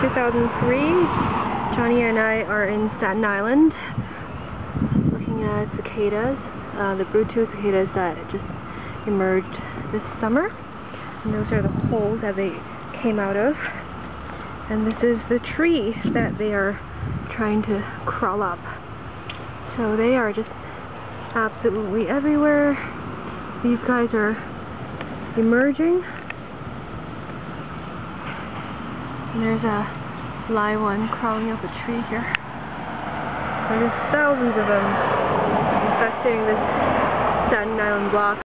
2003. Johnny and I are in Staten Island looking at cicadas, the brood-tooth cicadas that just emerged this summer. And those are the holes that they came out of. And this is the tree that they are trying to crawl up. So they are just absolutely everywhere. These guys are emerging. And there's a live one crawling up a tree here. There's thousands of them infesting this Staten Island block.